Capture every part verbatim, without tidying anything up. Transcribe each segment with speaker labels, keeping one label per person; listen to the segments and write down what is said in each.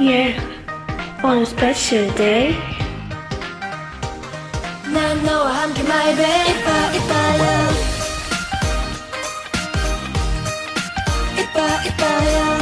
Speaker 1: Yeah, on a special day.
Speaker 2: 난 너와 함께 my babe. 이뻐 이뻐요. 이뻐 이뻐요.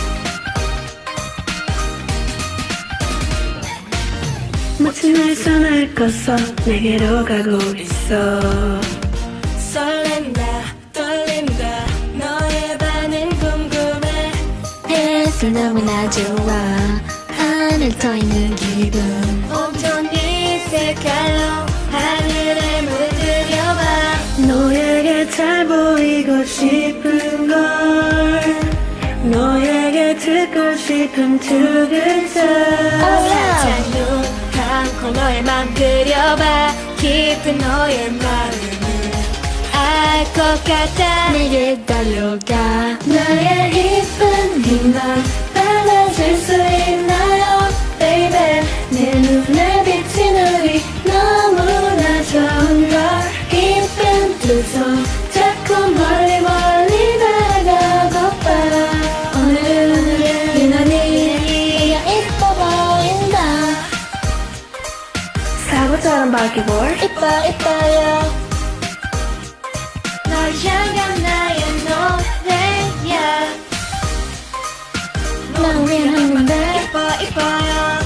Speaker 1: 마치 날 손을 꺼서 내게로 가고 있어.
Speaker 2: 설렌다 떨린다 너의 반응 궁금해. 햇살 너무나 좋아 하늘 떠있는 기분. 온전히 색깔로 하늘에 물들여봐.
Speaker 1: 너에게 잘 보이고 싶은 걸, 너에게 듣고 싶은 두 글자.
Speaker 2: 살짝 눈 감고 너의 맘 그려봐. 깊은 너의 마음을 알 것 같아. 내게 달려가.
Speaker 1: 나의 이쁜 네맘 받아줄 수 있나요, baby. 내 눈에 비친 우리 너무나 좋은 걸. 이쁜 두 손 잡고 멀리 멀리 날아가고파. 오늘은 오늘은 유난히
Speaker 2: 이뻐 보인다.
Speaker 1: 사고처럼 바뀌볼.
Speaker 2: 이뻐 이뻐요. 널 향한 나의 노래야.
Speaker 1: 난 위험한데
Speaker 2: 이뻐 이뻐요.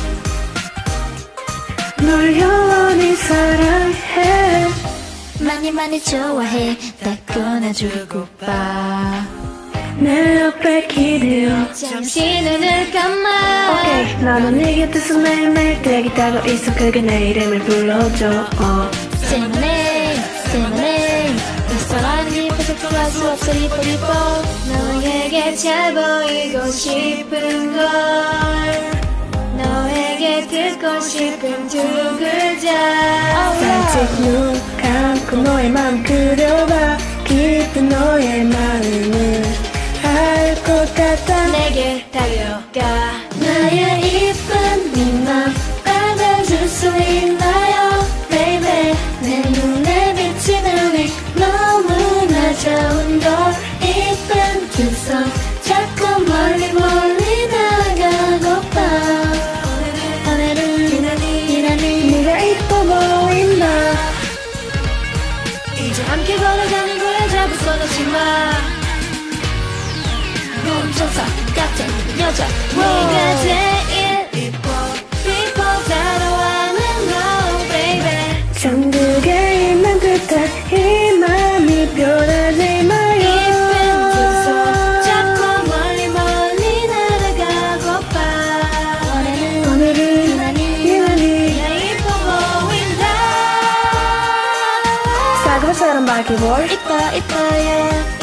Speaker 1: 널 영원히 사랑해.
Speaker 2: 많이 많이 좋아해. 딱 꺼내주고봐.
Speaker 1: 내 옆에 기대어.
Speaker 2: 잠시 눈을 감아.
Speaker 1: 오케이, 나는 네 곁에서 매일매일 대기타고 있어. 그게 내 이름을 불러줘. 어.
Speaker 2: Say my name, say my name. 낯설하니 부족할 수 없어. 이뻐 이뻐. 너에게 잘 보이고 싶은 걸, 너에게 듣고 싶은 두 글자.
Speaker 1: 살짝 눈 감고 너의 맘 그려봐. 깊은 너의 마음을 알 것 같아.
Speaker 2: 내게 달려가.
Speaker 1: 나의 이쁜 네맘 받아줄 수 있나요, baby. 내 눈에 비치는 우리 너무나 좋은 걸. 이쁜 두 손 잡고 멀리 멀리 나가고파. 오늘은 유난히 유난히 네가 이뻐 보인다.
Speaker 2: 이제 함께 걸어가는 거야. 자꾸 써놓지 마. 멈춰서 같은 여자. 네가 제일 이뻐 이뻐 따라와는 너 baby.
Speaker 1: 천국에 있는 듯한 이 맘이 변하지 마요.
Speaker 2: 이쁜 두 손 잡고 멀리 멀리 날아가고파. 오늘은
Speaker 1: 오늘은
Speaker 2: 유난히
Speaker 1: 유난히
Speaker 2: 네가 이뻐 보인다.
Speaker 1: 사고처럼 바뀌볼.
Speaker 2: 이뻐 이뻐요.